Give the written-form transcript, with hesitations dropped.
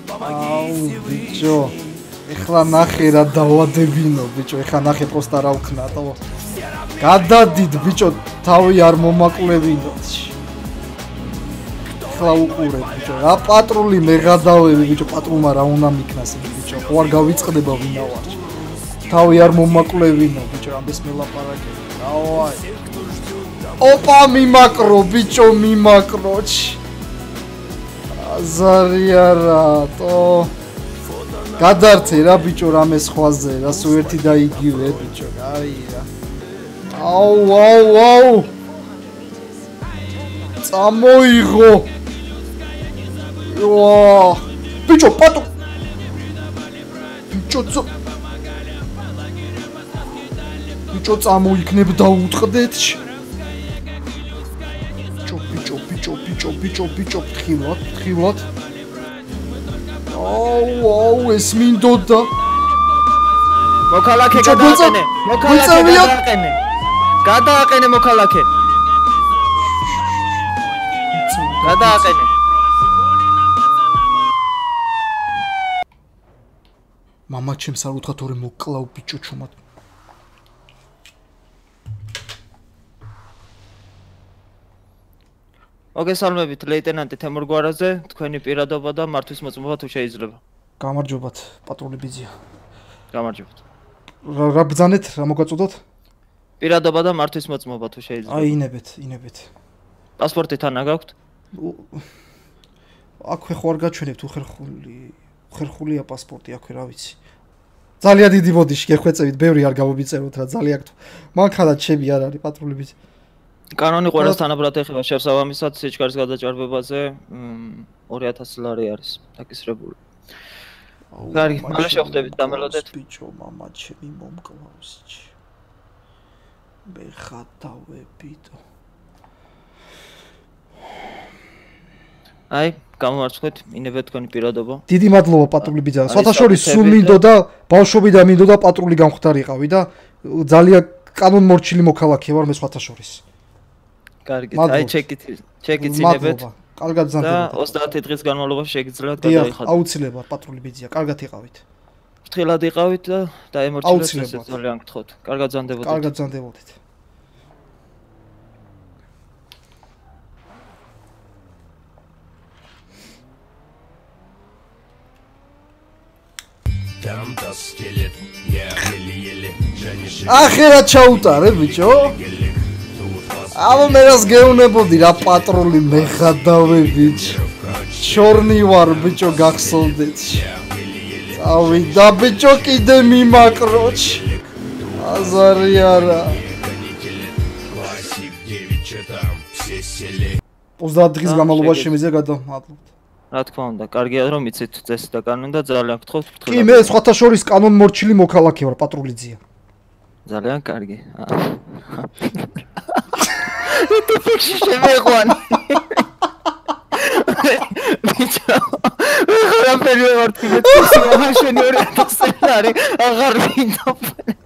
აუ ბიჭო ეხლა ნახე რა დავადებინო ბიჭო ეხლა ნახე პოსტა რა ვქნატო გადადიდ ბიჭო თავი არ მომაკლევინო ეხლა უყურებ ბიჭო რა პატრული მე გადავები ბიჭო პატრულმა რა უნდა მიქნას ბიჭო ხო არ გავიწყდება ვინა ვარ თავი არ მომაკლევინო ბიჭო ამბეს მელაპარაკები დავაი ოპა მიმაკრო ბიჭო მიმაკროჩ აზარია რატო გადართე რა ბიჭო რამე სხვაზე რა სულ ერთი და იგივე ბიჭო აი რა აუ წამოიღო ვა ბიჭო პატო ბიჭო წამოიქნებ დაუტყდეთ ბიჭო ფთხილად აუ ეს მინდოდა მოქალაქე გადააყენე მოქალაქე გადააყენე მამა ჩემს არ უთხრათ ორი მოკლავ ბიჭო ჩუმად მოგესალმებით ლეიტენანტი თემურ გვარაზე თქვენი პირადობა და მართვის მოწმობა თუ შეიძლება გამარჯობათ პატრული ბიზია გამარჯობათ რა ბძანეთ რა მოგაწოდოთ პირადობა და მართვის მოწმობა თუ შეიძლება აი ინებეთ პასპორტი თან აგაქვთ აქვე ხო არ გაჩვენებთ უხერხულია პასპორტი აქვე რა ვიცი ძალიან დიდი ბოდიში გეხვეწებით ბევრი არ გამომიწეროთ რა ძალიან აქვთ მანქანა ჩემი არ არის პატრული ბიზია კანონი ყველას თანაბრად ეხება შესაბამისად სიჩქარის გადაჭარბებაზე 2000 ლარი არის დაკისრებული. კარგი, მალე შევხვდებით დამელოდეთ. ბიჭო, მამა ჩემი მომკლავს. მე ხატავებიდო. აი, გამომარცხეთ, ინებეთ თქვენი პირადობა. დიდი მადლობა პატრული ბიძა. სხვათაშორის სულ მინდოდა ბავშვობიდან მინდოდა პატრული გამხდარიყავი და ძალიან კანონმორჩილი მოქალაქე ვარ მე სხვათაშორის. კარგი, აი ჩეკით ინებეთ. კარგად და ზანდებოდეთ. 30 დღის განმავლობაში შეგიძლიათ გადაიხადოთ. აუცილებლად პატრული ბიძია, კარგად იყავით. ფრთხილად იყავით და დაემორჩილეთ ესე ძალიან გთხოვთ. კარგად ზანდებოდეთ. კარგად ზანდებოდეთ. Там то скелет, я еле-еле жанишь. Ахера ჩაუტარე ბიჭო. აბა მე რას გეუნებოდი რა პატრული მე ხადავე ბიჭო. შორნი ვარ ბიჭო გახსოვდეთ. წავიდა ბიჭო კიდე მიმაკროჩ. აზარი არა. 30 დღის განმავლობაში მიზე გადავმადლობთ. რა თქმა უნდა, კარგია რომ იცით წესი და კანონი და ძალიან გთხოვთ ფრთხილად. კი მე სხვათაშორის კანონმორჩილი მოქალაქე ვარ პატრულიძია. ძალიან კარგი. Ты фიქში შემეყვანი. ბიჭო, ხარ ამ პერიოდში ვარ თვითონ შენი 2000 ლარი აღარ მინდა.